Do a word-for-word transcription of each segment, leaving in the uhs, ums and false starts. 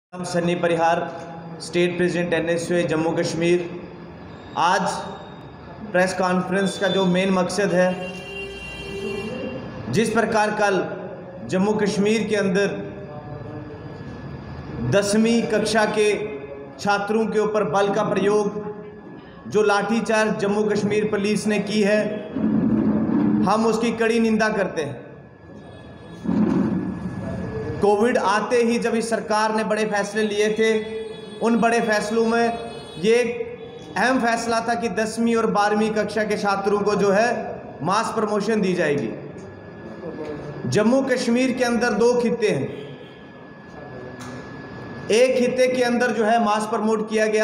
नाम Sunny Parihar, state president N S U A Jammu Kashmir. आज press conference का जो मेन मकसद है, जिस प्रकार कल जम्मू कश्मीर के अंदर दसवीं कक्षा के छात्रों के ऊपर बल का प्रयोग, जो लाठीचार्ज जम्मू कश्मीर पुलिस ने की है, हम उसकी कड़ी निंदा करते हैं। कोविड आते ही जब इस सरकार ने बड़े फैसले लिए थे, उन बड़े फैसलों में ये एक अहम फैसला था कि दसवीं और बारहवीं कक्षा के छात्रों को जो है मास प्रमोशन दी जाएगी। जम्मू कश्मीर के अंदर दो खित्ते हैं, एक खित्ते के अंदर जो है मास प्रमोट किया गया,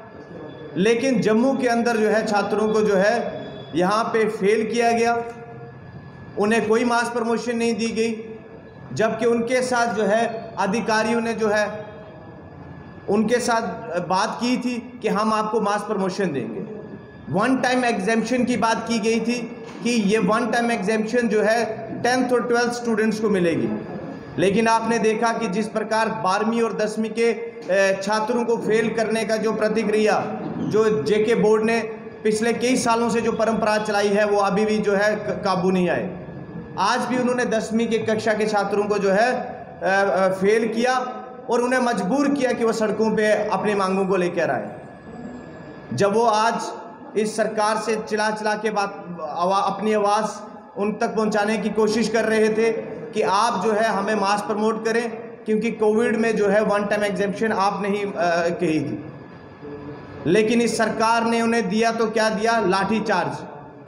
लेकिन जम्मू के अंदर जो है छात्रों को जो है यहाँ पे फेल किया गया, उन्हें कोई मास प्रमोशन नहीं दी गई। जबकि उनके साथ जो है अधिकारियों ने जो है उनके साथ बात की थी कि हम आपको मास प्रमोशन देंगे। वन टाइम एग्जेम्पशन की बात की गई थी कि ये वन टाइम एग्जेम्पशन जो है टेंथ और ट्वेल्थ स्टूडेंट्स को मिलेगी, लेकिन आपने देखा कि जिस प्रकार बारहवीं और दसवीं के छात्रों को फेल करने का जो प्रतिक्रिया जो जेके बोर्ड ने पिछले कई सालों से जो परंपरा चलाई है, वो अभी भी जो है काबू नहीं आए। आज भी उन्होंने दसवीं की कक्षा के छात्रों को जो है आ, आ, फेल किया और उन्हें मजबूर किया कि वो सड़कों पे अपनी मांगों को लेकर आए। जब वो आज इस सरकार से चिल्ला चिल्ला के बात आवा, अपनी आवाज़ उन तक पहुंचाने की कोशिश कर रहे थे कि आप जो है हमें मास प्रमोट करें, क्योंकि कोविड में जो है वन टाइम एग्जेम्पशन आपने ही कही थी, लेकिन इस सरकार ने उन्हें दिया तो क्या दिया, लाठी चार्ज।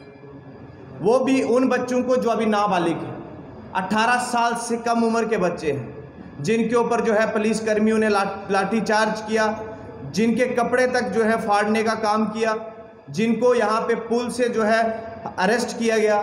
वो भी उन बच्चों को जो अभी नाबालिग हैं, अठारह साल से कम उम्र के बच्चे हैं, जिनके ऊपर जो है पुलिस कर्मियों ने ला, लाठी चार्ज किया, जिनके कपड़े तक जो है फाड़ने का काम किया, जिनको यहाँ पे पुल से जो है अरेस्ट किया गया।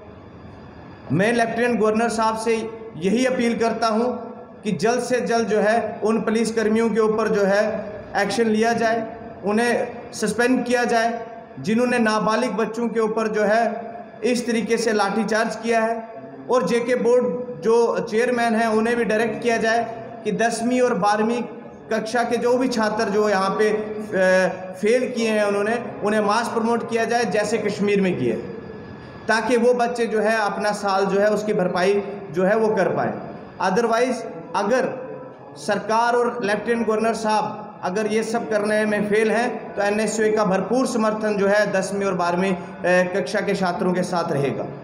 मैं लेफ्टिनेंट गवर्नर साहब से यही अपील करता हूँ कि जल्द से जल्द जो है उन पुलिस कर्मियों के ऊपर जो है एक्शन लिया जाए, उन्हें सस्पेंड किया जाए, जिन्होंने नाबालिग बच्चों के ऊपर जो है इस तरीके से लाठीचार्ज किया है। और जेके बोर्ड जो चेयरमैन हैं, उन्हें भी डायरेक्ट किया जाए कि दसवीं और बारहवीं कक्षा के जो भी छात्र जो यहाँ पे फेल किए हैं, उन्होंने उन्हें मास प्रमोट किया जाए, जैसे कश्मीर में किए, ताकि वो बच्चे जो है अपना साल जो है उसकी भरपाई जो है वो कर पाए। अदरवाइज़ अगर सरकार और लेफ्टिनेंट गवर्नर साहब अगर ये सब करने में फेल हैं, तो एन एस यू ए का भरपूर समर्थन जो है दसवीं और बारहवीं कक्षा के छात्रों के साथ रहेगा।